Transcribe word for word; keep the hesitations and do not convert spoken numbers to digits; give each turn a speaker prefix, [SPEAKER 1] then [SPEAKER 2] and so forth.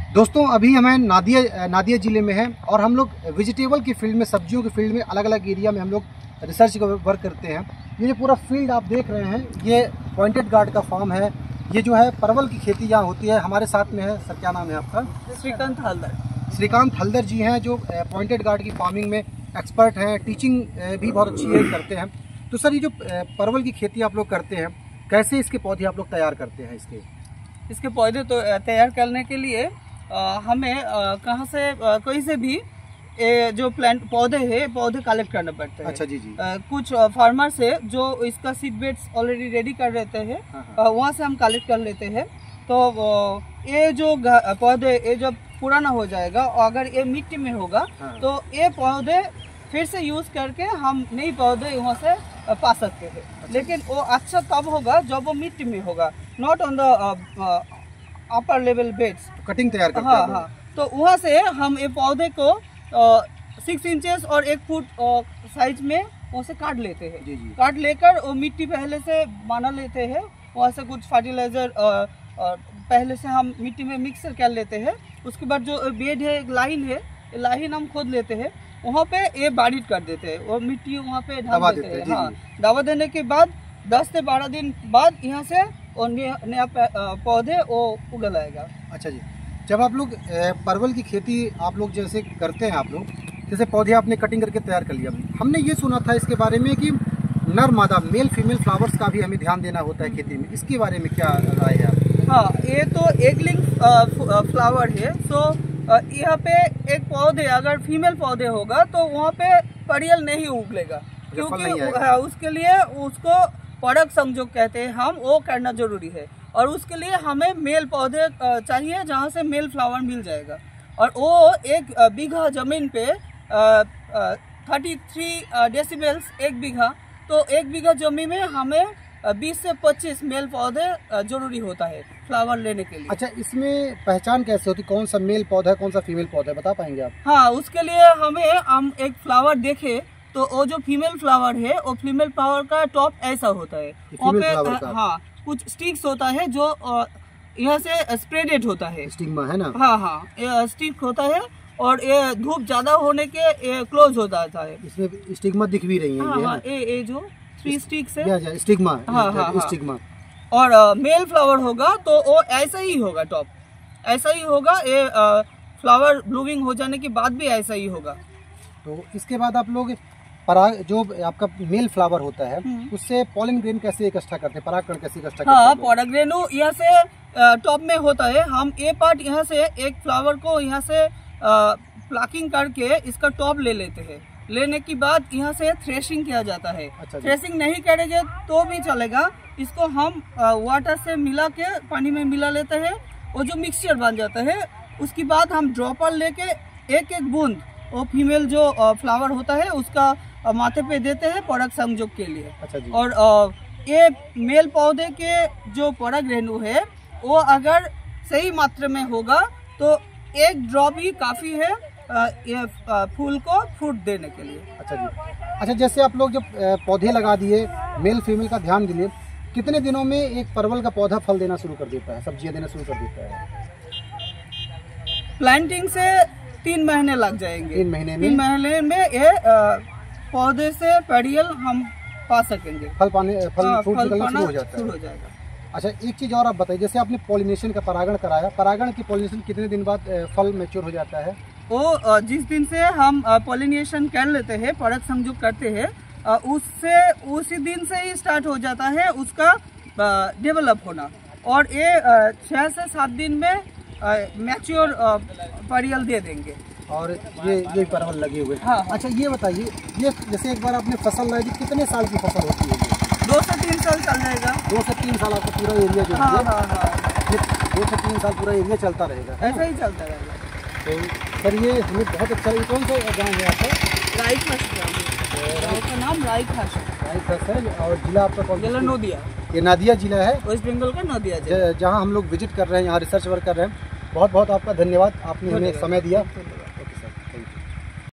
[SPEAKER 1] दोस्तों अभी हमें नादिया नादिया ज़िले में है और हम लोग वेजिटेबल की फील्ड में, सब्जियों की फील्ड में अलग अलग एरिया में हम लोग रिसर्च का वर्क करते हैं। ये जो पूरा फील्ड आप देख रहे हैं ये पॉइंटेड गार्ड का फार्म है। ये जो है परवल की खेती यहाँ होती है। हमारे साथ में है सर, क्या नाम है आपका?
[SPEAKER 2] श्रीकांत हल्दर।
[SPEAKER 1] श्रीकांत हल्दर जी हैं जो पॉइंटेड गार्ड की फार्मिंग में एक्सपर्ट हैं, टीचिंग भी बहुत अच्छी है करते हैं। तो सर ये जो परवल की खेती आप लोग करते हैं, कैसे इसके पौधे आप लोग तैयार करते हैं? इसके
[SPEAKER 2] इसके पौधे तो तैयार करने के लिए आ, हमें आ, कहाँ से आ, कोई से भी ए, जो प्लांट पौधे हैं पौधे कलेक्ट करने पड़ते हैं।
[SPEAKER 1] अच्छा जी जी।
[SPEAKER 2] आ, कुछ फार्मर से जो इसका सीड बेड्स ऑलरेडी रेडी कर रहते हैं वहाँ से हम कलेक्ट कर लेते हैं। तो ये जो पौधे ये जब पुराना हो जाएगा और अगर ये मिट्टी में होगा तो ये पौधे फिर से यूज करके हम नई पौधे वहाँ से पा सकते हैं। अच्छा। लेकिन वो अच्छा तब होगा जब वो मिट्टी में होगा, not on the upper level beds.
[SPEAKER 1] Cutting तैयार करते
[SPEAKER 2] हाँ हाँ। तो वहाँ से हम ये पौधे को सिक्स इंचेस और एक फुट साइज में वहाँ से काट लेते हैं। जी जी। काट लेकर वो मिट्टी पहले से बना लेते हैं। वहाँ से कुछ फर्टिलाइजर पहले से हम मिट्टी में मिक्सर कर लेते हैं। उसके बाद जो बेड है, एक लाइन है, लाइन हम खोद लेते हैं, वहाँ पे ये बारिश कर देते हैं, वो मिट्टी वहाँ पे ढाल देते हैं। हाँ, दवा देने के बाद दस से बारह दिन बाद यहाँ से और नया पौधे वो उगल आएगा। अच्छा जी। जब आप लोग परवल की खेती आप लोग जैसे करते हैं, आप लोग जैसे पौधे आपने कटिंग करके तैयार कर लिया, हमने ये सुना था इसके बारे में कि नर मादा मेल फीमेल फ्लावर्स का भी हमें ध्यान देना होता है खेती में, इसके बारे में क्या राय है आप? हाँ, ये तो एगलिंग फ्लावर है। तो यहाँ पे एक पौधे अगर फीमेल पौधे होगा तो वहाँ पे परियल नहीं उगलेगा, क्योंकि उसके लिए उसको पराग संयोग कहते हैं हम, वो करना जरूरी है। और उसके लिए हमें मेल पौधे चाहिए जहाँ से मेल फ्लावर मिल जाएगा। और वो एक बीघा जमीन पे थर्टी थ्री डेसिबल्स एक बीघा, तो एक बीघा जमीन में हमें बीस से पच्चीस मेल पौधे जरूरी होता है फ्लावर लेने के लिए।
[SPEAKER 1] अच्छा, इसमें पहचान कैसे होती, कौन सा मेल पौधा है कौन सा फीमेल पौधा है, बता पाएंगे आप?
[SPEAKER 2] हाँ, उसके लिए हमें हम एक फ्लावर देखे तो वो जो फीमेल फ्लावर है वो फीमेल फ्लावर का टॉप ऐसा होता है, वहाँ पे हाँ कुछ स्टिक्स होता है जो यहाँ से स्प्रेडेड होता है,
[SPEAKER 1] स्टिग्मा है ना?
[SPEAKER 2] हाँ हाँ, स्टिक होता है और ये धूप ज्यादा होने के क्लोज हो जाता है।
[SPEAKER 1] इसमें स्टिग्मा दिख भी रही है।
[SPEAKER 2] हाँ,
[SPEAKER 1] ये
[SPEAKER 2] हाँ, ये ये जो थ्री स्टिक्स है
[SPEAKER 1] स्टिग्मा।
[SPEAKER 2] हाँ हाँ
[SPEAKER 1] स्टिग्मा।
[SPEAKER 2] और मेल फ्लावर होगा तो वो ऐसा ही होगा, टॉप ऐसा ही होगा। ये फ्लावर ब्लूमिंग हो जाने के बाद भी ऐसा ही होगा।
[SPEAKER 1] तो इसके बाद आप लोग पराग, जो आपका मेल फ्लावर होता है उससे पॉलन ग्रेन कैसे इकट्ठा करते हैं, परागकण कैसे इकट्ठा करते हैं?
[SPEAKER 2] हाँ, परागरेणु यहाँ से टॉप में होता है। हम ये पार्ट यहाँ से एक फ्लावर को यहाँ से प्लकिंग करके इसका टॉप ले लेते हैं। लेने के बाद यहाँ से थ्रेशिंग किया जाता है। अच्छा, थ्रेशिंग नहीं करेंगे तो भी चलेगा, इसको हम वाटर से मिला के पानी में मिला लेते हैं, वो जो मिक्सचर बन जाता है। उसके बाद हम ड्रॉपर लेके एक एक बूंद वो फीमेल जो फ्लावर होता है उसका माथे पे देते हैं पराग संयोग के लिए। अच्छा जी। और ये मेल पौधे के जो पराग रेणु है वो अगर सही मात्रा में होगा तो एक ड्रॉप ही काफी है ये फूल को फ्रूट देने के लिए। अच्छा जी।
[SPEAKER 1] अच्छा, जैसे आप लोग जब पौधे लगा दिए, मेल फीमेल का ध्यान दिए, कितने दिनों में एक परवल का पौधा फल देना शुरू कर देता है, सब्जियां देना शुरू कर देता है?
[SPEAKER 2] प्लांटिंग से तीन महीने लग जाएंगे।
[SPEAKER 1] तीन महीने में
[SPEAKER 2] तीन महीने में ये पौधे से पेरियल हम पा सकेंगे,
[SPEAKER 1] फल पाने फल
[SPEAKER 2] हाँ,
[SPEAKER 1] फ्रूट निकलना शुरू हो जाता है।
[SPEAKER 2] शुरू हो जाएगा।
[SPEAKER 1] अच्छा, एक चीज और आप बताइए, जैसे आपने पॉलिनेशन का परागण कराया, परागण की पॉलिनेशन कितने दिन बाद फल मैच्योर हो जाता है?
[SPEAKER 2] वो जिस दिन से हम पॉलिनेशन कर लेते हैं, पराग संयोग करते हैं, उससे उसी दिन से ही स्टार्ट हो जाता है उसका डेवलप होना। और ये छह से सात दिन में मैच्योर परियल दे देंगे।
[SPEAKER 1] और ये ये परवल लगे हुए।
[SPEAKER 2] हाँ।
[SPEAKER 1] अच्छा, ये बताइए, ये जैसे एक बार आपने फसल लाई थी, कितने साल की फसल होती है?
[SPEAKER 2] दो से तीन साल चल जाएगा।
[SPEAKER 1] दो से तीन साल आपका पूरा एरिया जो
[SPEAKER 2] हाँ, हाँ, हाँ।
[SPEAKER 1] दो से तीन साल पूरा एरिया चलता रहेगा,
[SPEAKER 2] ऐसा ही चलता रहेगा।
[SPEAKER 1] तो सर ये हमें बहुत अच्छा, ये कौन सा गाँव है आपका?
[SPEAKER 2] राईखास गाँव का नाम राईखास
[SPEAKER 1] राईखास है। और जिला आपका कौन?
[SPEAKER 2] जिला नदिया।
[SPEAKER 1] ये नादिया जिला है,
[SPEAKER 2] वेस्ट बंगाल का नदिया,
[SPEAKER 1] जहाँ हम लोग विजिट कर रहे हैं, यहाँ रिसर्च वर्क कर रहे हैं। बहुत बहुत आपका धन्यवाद, आपने हमें समय दिया।